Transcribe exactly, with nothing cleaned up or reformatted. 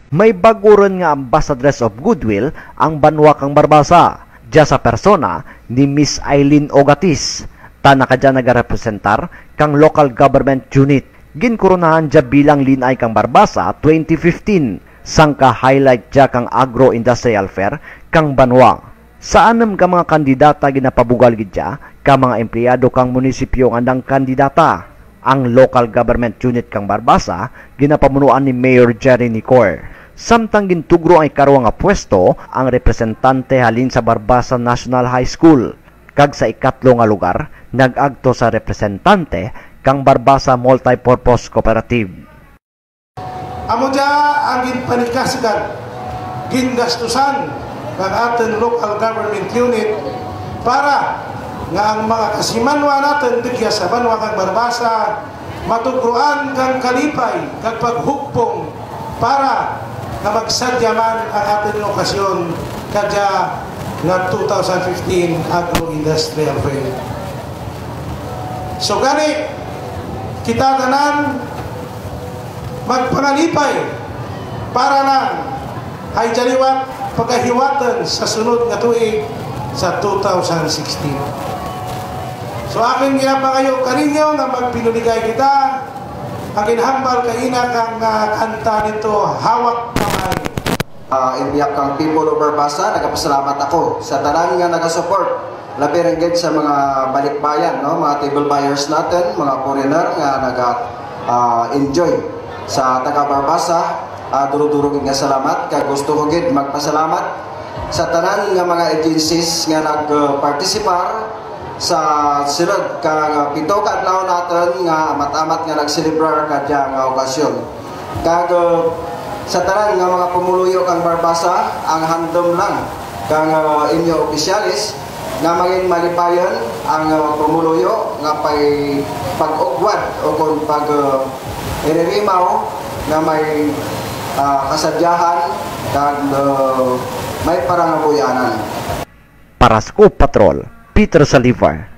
May baguron nga ambassadress of goodwill ang banwa kang Barbasa, dya sa persona ni Miss Eileen Ogatis, ta nakadya nagarepresentar kang local government unit. Ginkurunahan dya bilang linay kang Barbasa twenty fifteen, sangka highlight dya kang agro-industrial fair kang banwa. Sa anam ka mga kandidata ginapabugal gidya, ka mga empleyado kang munisipyo nga andang kandidata. Ang local government unit kang Barbasa ginapamunuan ni Mayor Jerry Nicor. Samtang gintugro ay karwa nga pwesto ang representante halin sa Barbasa National High School. Kag sa ikatlo nga lugar, nag-agto sa representante kang Barbasa Multipurpose Cooperative. Amo dya ang ginpanikasigan, gingastusan ng ating local government unit para nga ang mga kasimanwa natin digya sa banwa kang Barbasa matugruan kang kalipay kag paghugpong para na magsadyaman ang ating lokasyon kadya na two thousand fifteen Agro-Industrial Fair. So gani kita tanan magpangalipay para na ay jaliwat pagahiwatan sa sunod nga tuig sa two thousand sixteen. So akin ginapangayo kaninyo nga magpinuligay kita ang ginhambal kaina kang uh, kanta nito hawak kamay. Uh, Imbiyak kang people of Barbasa, nagapasalamat ako sa tanan nga nagasupport labi rin gid sa mga balikbayan, no? Mga table buyers natin, mga foreigner nga naga-enjoy uh, sa taga Barbasa. Uh, duro-duro gid nga salamat kag gusto ko gid magpasalamat sa tanan nga mga agencies nga nag-participar sa sunod kang pito ka adlaw natin nga amat-amat nga nagselebrar kadya nga okasyon. Kag uh, sa tanan nga mga pumuluyo kang Barbasa, ang handom lang kang uh, inyo opisyalis nga maging malipayon ang uh, pumuluyo nga pay pag-ugwad o kung pag uh, iririmaw nga may uh, kasadyahan kag uh, may parangabuyanan. Para Scoop Patrol, Peter Salivar.